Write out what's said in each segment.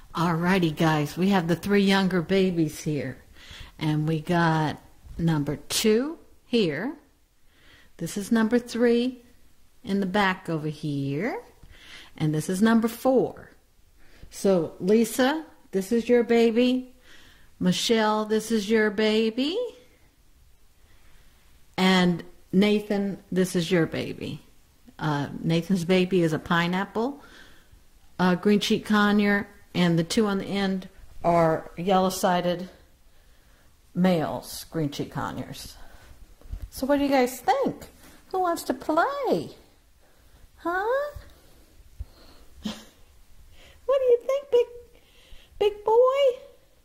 Alrighty, guys, we have the 3 younger babies here, and we got number 2 here. This is number 3 in the back over here, and this is number 4. So, Lisa, this is your baby. Michelle, this is your baby. And Nathan, this is your baby. Nathan's baby is a pineapple, green cheek conure, and the 2 on the end are yellow-sided males, green cheek conures. So what do you guys think? Who wants to play? Huh? What do you think, big boy?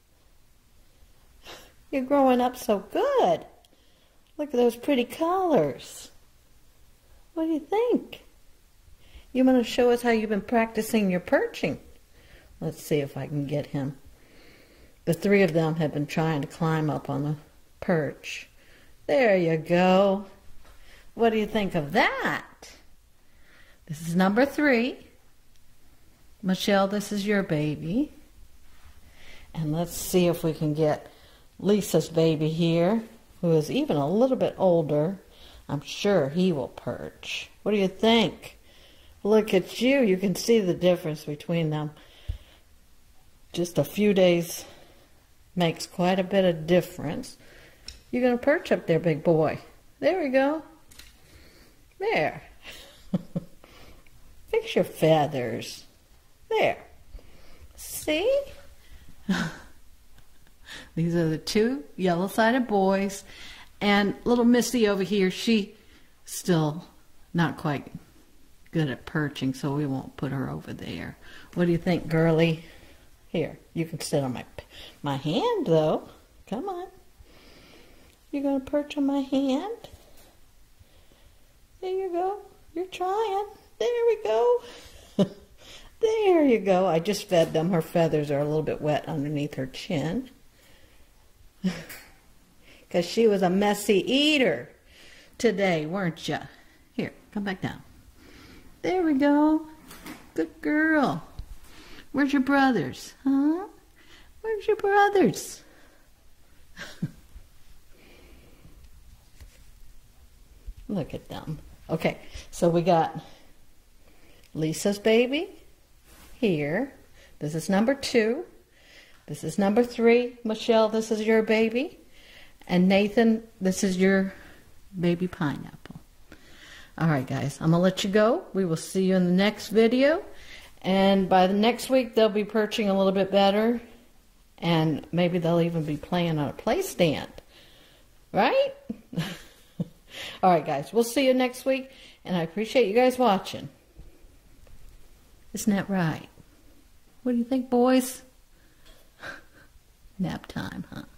You're growing up so good. Look at those pretty colors. What do you think? You want to show us how you've been practicing your perching? Let's see if I can get him. The 3 of them have been trying to climb up on the perch. There you go. What do you think of that? This is number 3. Michelle, this is your baby. And let's see if we can get Lisa's baby here, who is even a little bit older. I'm sure he will perch. What do you think? Look at you. You can see the difference between them. Just a few days makes quite a bit of difference. You're going to perch up there, big boy. There we go. There. Fix your feathers. There. See? These are the 2 yellow-sided boys. And little Missy over here, she still not quite good at perching, so we won't put her over there. What do you think, girlie? Here, you can sit on my hand, though. Come on. You're going to perch on my hand? There you go. You're trying. There we go. There you go. I just fed them. Her feathers are a little bit wet underneath her chin. Because she was a messy eater today, weren't you? Here, come back down. There we go. Good girl. Where's your brothers? Huh? Where's your brothers? Look at them. Okay, so we got Lisa's baby here. This is number 2. This is number 3. Michelle, this is your baby. And Nathan, this is your baby pineapple. All right, guys, I'm going to let you go. We will see you in the next video. And by the next week, they'll be perching a little bit better. And maybe they'll even be playing on a play stand. Right? All right, guys, we'll see you next week. And I appreciate you guys watching. Isn't that right? What do you think, boys? Nap time, huh?